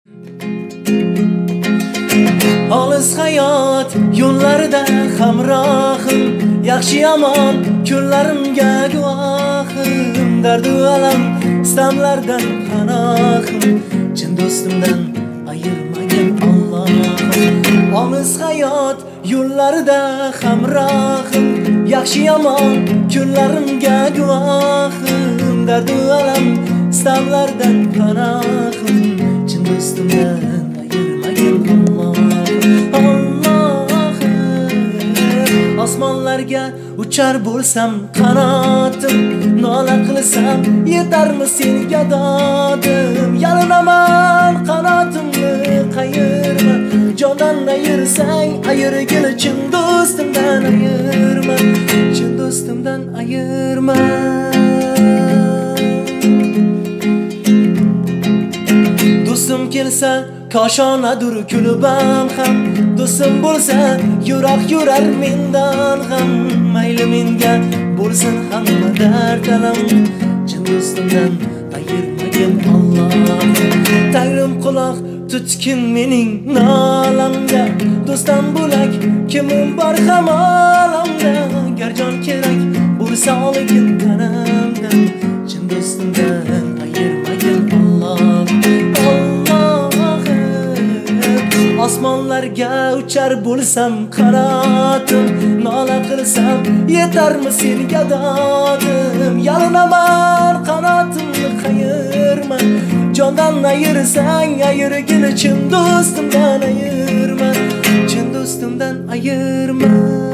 Olis hayot yo'llarida hamrohim, yaxshi yomon kunlarimga guvohim, dardu alam istamlardan panohim, chin do'stimdan ayirmagin Allohim. Olis hayot yo'llarida hamrohim, yaxshi yomon kunlarimga guvohim, dardu alam istamlardan panohim, chin do'stimdan ayirmagin osmonlarga uchar bo'lsam qanotim, nola qilsam yetarmi senga dodim, yalinaman qanotimni qayirma, jondan ayirsang ayirgin, chin do'stimdan ayirma, chin do'stimdan ayirma. Do'stim kelsa koshonadur kulbam ham, do'stim bo'lsa yurak yurar mendan ham, mayli menga bo'lsin hamma dard alam, chin do'stimdan ayirmagin Alloh. Tangrim quloq tutgin mening nolamga, do'stim bo'lak kimim bor ham olamda, gar jon kerak bo'lsa olgin tanamdan, chin do'stimdan ayirmagin Alloh. Osmonlarga uchar bo'lsam qanotim, nola qilsam yetarmi senga dodim, yalinaman qanotimni qayirma, jondan ayirsang ayirgin, chin do'stimdan ayirma, chin do'stimdan ayirma.